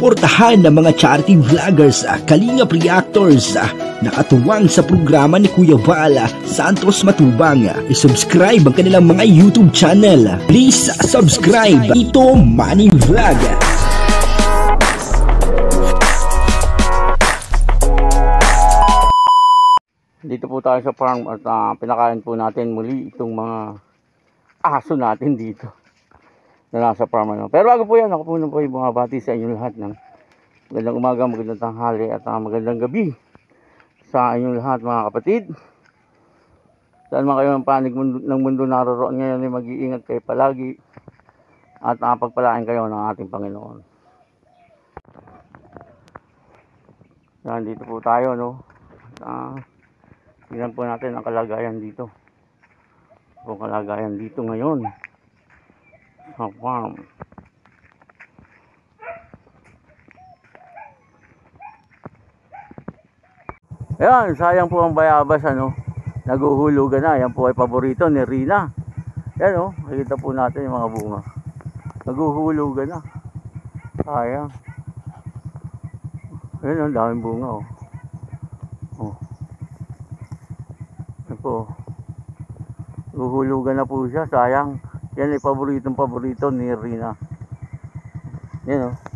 suportahan ng mga charity vloggers, kalingap reactors na katuwang sa programa ni Kuya Val Santos Matubang. I-subscribe ang kanilang mga YouTube channel. Please subscribe. Ito Money Vlog. Dito po tayo sa farm at pinakain po natin muli itong mga aso natin dito na nasa farm. Pero bago po yan, ako po po yung bumabati sa inyo lahat ng magandang umaga, magandang tanghali at magandang gabi sa inyong lahat mga kapatid. Saan man kayo ng panig ng mundo naroroon ngayon, ay mag-iingat kayo palagi at pagpalain kayo ng ating Panginoon. Yan, dito po tayo, no? Tingnan po natin ang kalagayan dito. Ang kalagayan dito ngayon sa farm. Ayan, sayang po ang bayabas, ano? Naguhulugan na. Yan po ay paborito ni Rina. Yan, oh, makikita po natin yung mga bunga. Naguhulugan na. Sayang. Ayan, ang daming bunga, oh. Oh. Yan po. Naguhulugan na po siya, sayang. Yan ay paborito ni Rina. Yan, oh.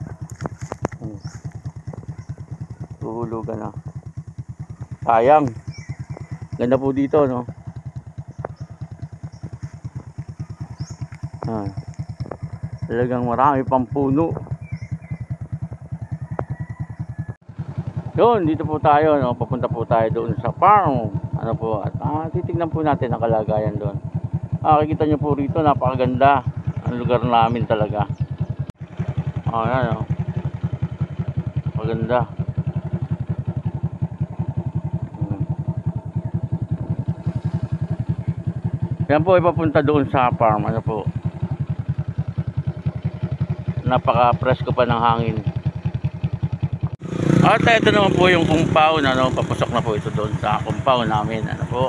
Naguhulugan na. Sayang. Ganda po dito, no? Talagang marami pang puno. Yun, dito po tayo, no? Papunta po tayo doon sa farm. Ano po, at titignan po natin ang kalagayan doon. Makikita nyo po rito, napakaganda ang lugar namin talaga. Ayan, no? Maganda. Yan po ay papunta doon sa farm. Ano po, napaka-presko pa ng hangin. At ito naman po yung compound, ano, papasok na po ito doon sa compound namin. Ano po,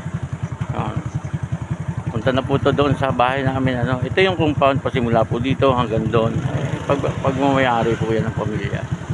punta na po ito doon sa bahay namin. Ano, ito yung compound, pasimula po dito hanggang doon. Pagmamayari po yan ng pamilya.